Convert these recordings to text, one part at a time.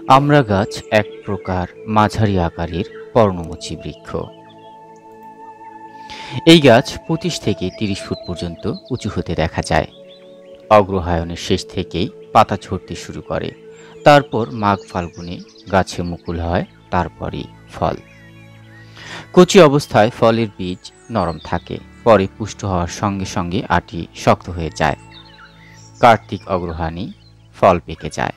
আমড়া গাছ এক প্রকার মাঝারি আকারের পর্ণমোচী বৃক্ষ। এই গাছ ২৫ থেকে ৩০ ফুট পর্যন্ত উঁচু হতে দেখা যায়। অগ্রহায়ণের শেষ থেকেই পাতা ঝরতে শুরু করে, তারপর মাঘ ফাল্গুনে গাছে মুকুল হয়, তারপরই ফল। কচি অবস্থায় ফলের বীজ নরম থাকে, পরে পুষ্ট হওয়ার সঙ্গে সঙ্গে আটি শক্ত হয়ে যায়। কার্তিক অগ্রহায়ণে ফল পেকে যায়।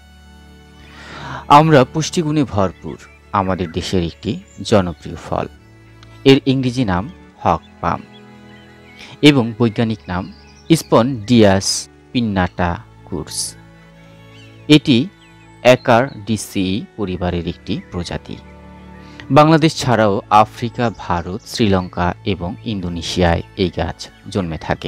আমরা পুষ্টিগুণে ভরপুর আমাদের দেশের একটি জনপ্রিয় ফল। এর ইংরেজি নাম হক পাম এবং বৈজ্ঞানিক নাম স্পন্ডিয়াস পিন্নাটা কুর্স। এটি অ্যাকারডিসিই পরিবারের একটি প্রজাতি। বাংলাদেশ ছাড়াও আফ্রিকা, ভারত, শ্রীলঙ্কা এবং ইন্দোনেশিয়ায় এই গাছ জন্মে থাকে।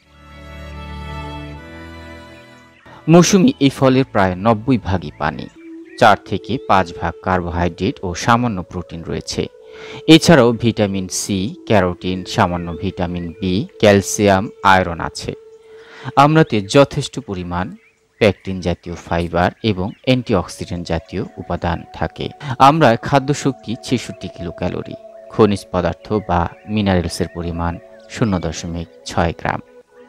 মৌসুমী এই ফলের প্রায় ৯০ ভাগই পানি, ৪ থেকে ৫ ভাগ কার্বোহাইড্রেট ও সামান্য প্রোটিন রয়েছে। এছাড়াও ভিটামিন সি, ক্যারোটিন, সামান্য ভিটামিন বি, ক্যালসিয়াম, আয়রন আছে। আমড়াতে যথেষ্ট পরিমাণ পেকটিন জাতীয় ফাইবার এবং অ্যান্টিঅক্সিডেন্ট জাতীয় উপাদান থাকে। আমড়ায় খাদ্যশক্তি ৬৬ কিলো ক্যালোরি, খনিজ পদার্থ বা মিনারেলসের পরিমাণ ০.৬ গ্রাম।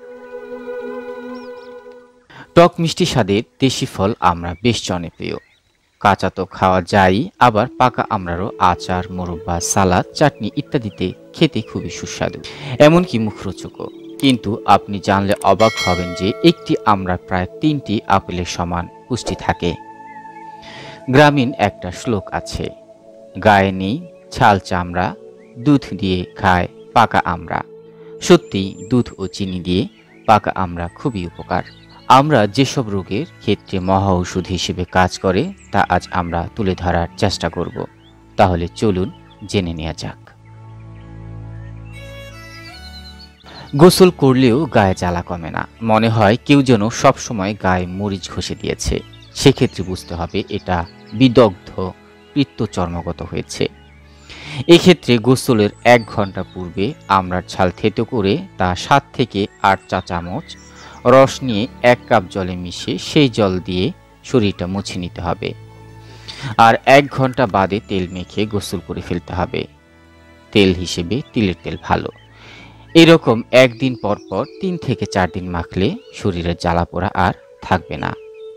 টক মিষ্টি স্বাদের দেশি ফল আমড়া বেশ জনপ্রিয়। কাঁচা তো খাওয়া যায়, আবার পাকা আমড়ারও আচার, মোরব্বা, সালাদ, চাটনি ইত্যাদিতে খেতে খুবই সুস্বাদু, এমনকি মুখরোচকও। কিন্তু আপনি জানলে অবাক হবেন যে একটি আমড়ার প্রায় ৩টি আপেলের সমান পুষ্টি থাকে। গ্রামীণ একটা শ্লোক আছে, গায়ে নেই ছাল চামড়া, দুধ দিয়ে খায় পাকা আমড়া। সত্যি, দুধ ও চিনি দিয়ে পাকা আমড়া খুবই উপকার। আমরা যেসব রোগের ক্ষেত্রে মহা ঔষধ হিসেবে কাজ করে তা আজ আমরা তুলে ধরার চেষ্টা করব। তাহলে চলুন জেনে নেওয়া যাক। গোসল করলেও গায়ে জ্বালা কমে না, মনে হয় কেউ যেন সবসময় গায়ে মরিচ ঘষে দিয়েছে। সেক্ষেত্রে বুঝতে হবে এটা বিদগ্ধ পিত্ত চর্মগত হয়েছে। এক্ষেত্রে গোসলের ১ ঘন্টা পূর্বে আমড়ার ছাল থেতো করে তা ৭ থেকে ৮ চা চামচ রস নিয়ে ১ কাপ জলে মিশিয়ে সেই জল দিয়ে শরীরটা মুছে নিতে হবে। আর ১ ঘন্টা বাদে তেল মেখে গোসল করে ফেলতে হবে। তেল হিসেবে তিলের তেল ভালো। এরকম একদিন পর পর ৩ থেকে ৪ দিন মাখলে শরীরের জ্বালা পোড়া আর থাকবে না।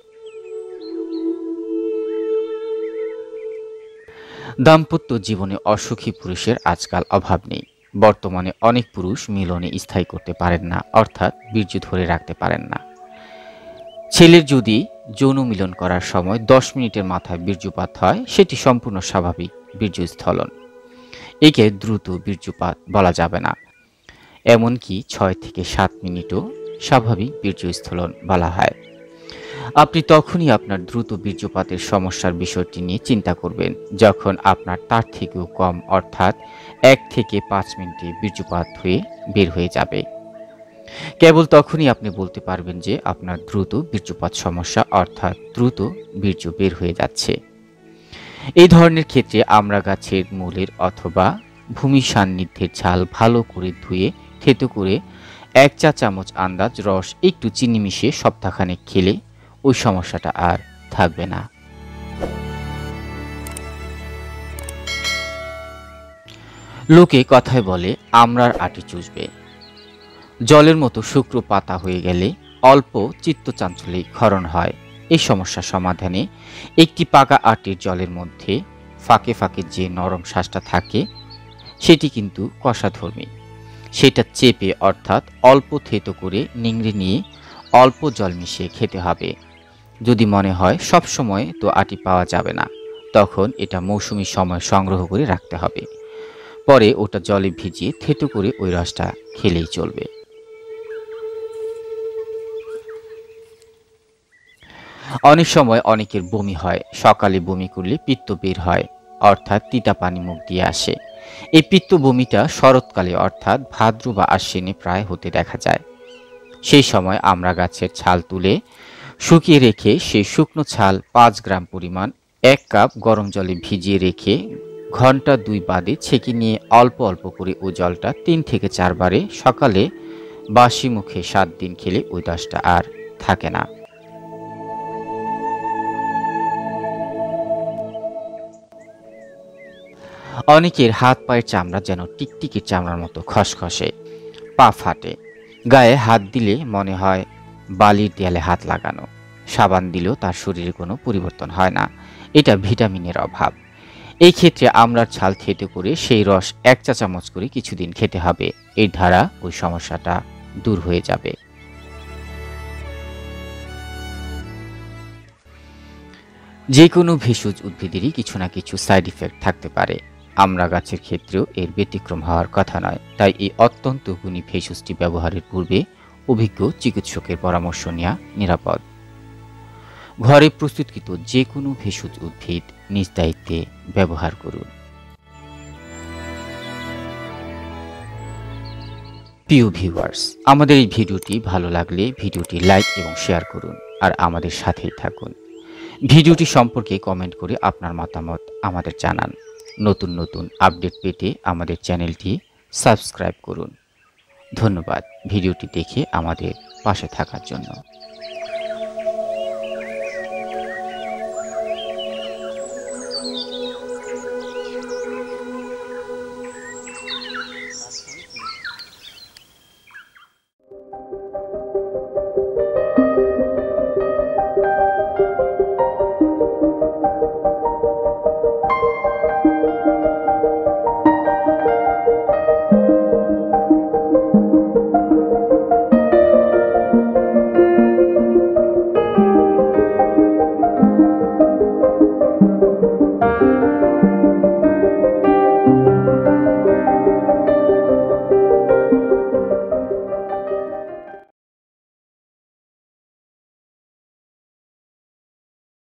দাম্পত্য জীবনে অসুখী পুরুষের আজকাল অভাব নেই। বর্তমানে অনেক পুরুষ মিলনে স্থায়ী করতে পারেন না, অর্থাৎ বীর্য ধরে রাখতে পারেন না। ছেলের যদি যৌন মিলন করার সময় ১০ মিনিটের মাথায় বীর্যপাত হয়, সেটি সম্পূর্ণ স্বাভাবিক বীর্যস্খলন। একে দ্রুত বীর্যপাত বলা যাবে না। এমনকি ৬ থেকে ৭ মিনিটও স্বাভাবিক বীর্যস্খলন বলা হয়। আপনি তখনই আপনার দ্রুত বীর্যপাতের সমস্যার বিষয়টি নিয়ে চিন্তা করবেন যখন আপনার তার থেকেও কম, অর্থাৎ ১ থেকে ৫ মিনিটে বীর্যপাত হয়ে বের হয়ে যাবে। কেবল তখনই আপনি বলতে পারবেন যে আপনার দ্রুত বীর্যপাত সমস্যা, অর্থাৎ দ্রুত বীর্য বের হয়ে যাচ্ছে। এই ধরনের ক্ষেত্রে আমড়া গাছের মূলের অথবা ভূমি সান্নিধ্যের ছাল ভালো করে ধুয়ে থেতো করে ১ চা চামচ আন্দাজ রস একটু চিনি মিশিয়ে সপ্তাহখানেক খেলে ওই সমস্যাটা আর থাকবে না। লোকে কথায় বলে আমড়ার আটি চুষবে। জলের মতো শুকনো পাতা হয়ে গেলে অল্প চিত্তচাঞ্চল্যে ক্ষরণ হয়। এই সমস্যা সমাধানে একটি পাকা আটির জলের মধ্যে ফাঁকে ফাঁকে যে নরম শ্বাসটা থাকে সেটি কিন্তু কষাধর্মী। সেটা চেপে, অর্থাৎ অল্প থেতো করে নিংড়ে নিয়ে অল্প জল মিশিয়ে খেতে হবে। যদি মনে হয় সব সময় তো আটি পাওয়া যাবে না, তখন এটা মৌসুমী সময় সংগ্রহ করে রাখতে হবে। পরে ওটা জলে ভিজিয়ে থেতো করে ওই রসটা খেলেই চলবে। অনেক সময় অনেকের বমি হয়। সকালে বমি করলে পিত্ত বের হয়, অর্থাৎ তিতা পানি মুখ দিয়ে আসে। এই পিত্ত বমিটা শরৎকালে, অর্থাৎ ভাদ্র বা আশ্বিনে প্রায় হতে দেখা যায়। সেই সময় আমড়া গাছের ছাল তুলে শুকিয়ে রেখে সেই শুকনো ছাল ৫ গ্রাম পরিমাণ ১ কাপ গরম জলে ভিজিয়ে রেখে ঘন্টা ২ বাদে ছেঁকে নিয়ে অল্প অল্প করে ওই জলটা ৩ থেকে ৪ বারে সকালে বাসি মুখে ৭ দিন খেলে ওই দশটা আর থাকে না। অনেকের হাত পায়ের চামড়া যেন টিকটিকির চামড়ার মতো খসখসে, পা ফাটে, গায়ে হাত দিলে মনে হয় বালির দেয়ালে হাত লাগানো। সাবান দিলেও তার শরীরে কোনো পরিবর্তন হয় না। এটা ভিটামিনের অভাব। এই ক্ষেত্রে আমড়ার ছাল থেঁতো করে সেই রস 1 চা চামচ করে কিছুদিন খেতে হবে। এর দ্বারা ওই সমস্যাটা দূর হয়ে যাবে। যে কোনো ভেষজ উদ্ভিদেরই কিছু না কিছু সাইড ইফেক্ট থাকতে পারে। আমড়া গাছের ক্ষেত্রেও এর ব্যতিক্রম হওয়ার কথা নয়। তাই এই অত্যন্ত গুণী ভেষজটি ব্যবহারের পূর্বে অভিজ্ঞ চিকিৎসকের পরামর্শ নেওয়া নিরাপদ। ঘরে প্রস্তুতকৃত যে কোনো ভেষজ উদ্ভিদ নিজ দায়িত্বে ব্যবহার করুন। প্রিয় ভিউয়ার্স, আমাদের এই ভিডিওটি ভালো লাগলে ভিডিওটি লাইক এবং শেয়ার করুন আর আমাদের সাথেই থাকুন। ভিডিওটি সম্পর্কে কমেন্ট করে আপনার মতামত আমাদের জানান। নতুন নতুন আপডেট পেতে আমাদের চ্যানেলটি সাবস্ক্রাইব করুন। ধন্যবাদ ভিডিওটি দেখে আমাদের পাশে থাকার জন্য।